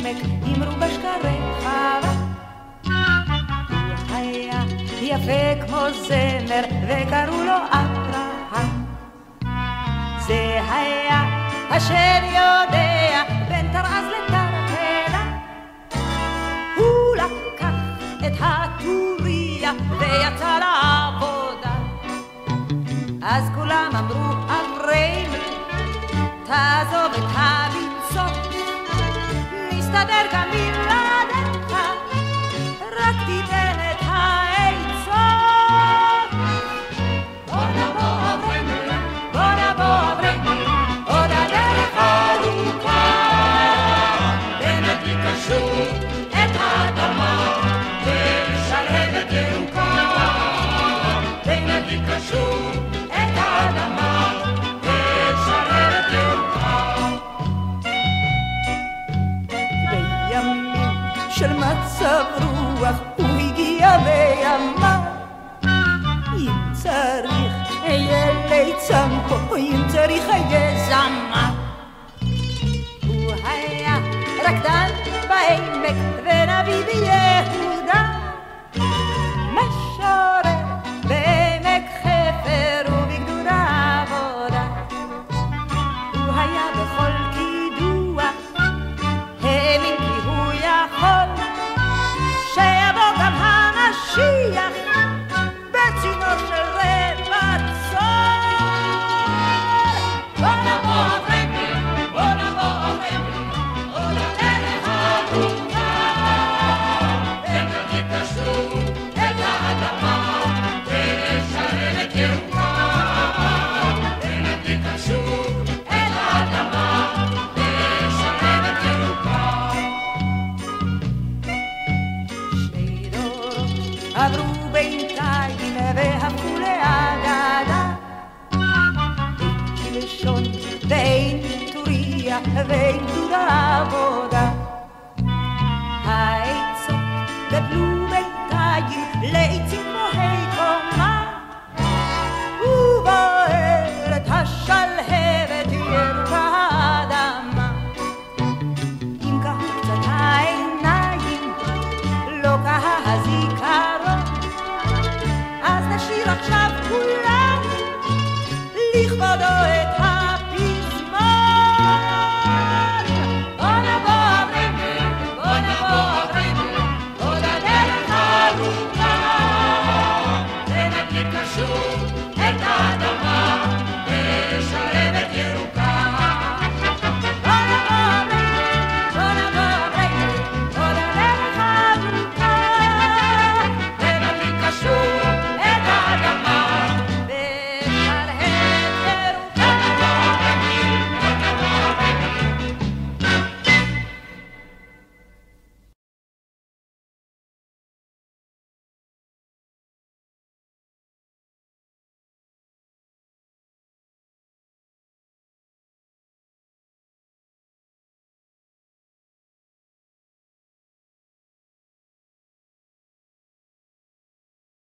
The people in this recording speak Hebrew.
בעמק אמרו בשקריך. הוא היה יפה כמו זמר וקראו לו אברהם. זה היה אשר יודע בין תרעז לתרפלה. הוא לקח את הטוריה ויצא לעבודה. אז כולם אמרו אברהם, תעזוב את הביצות, נסתדר גם בלעדיך, רק תיתן את העצות. בוא נבוא אברהם, בוא נבוא אברהם, עוד הדרך ארוכה, ונדליק שוב את האדמה ושלהבת ירוקה, ונדליק שוב את האדמה ושלהבת ירוקה. בימים של מצב רוח הוא הגיע ויאמר, אם צריך אהיה ליצן פה, אם צריך אהיה זמר. הוא היה רקדן בעמק ונביא ביהודה.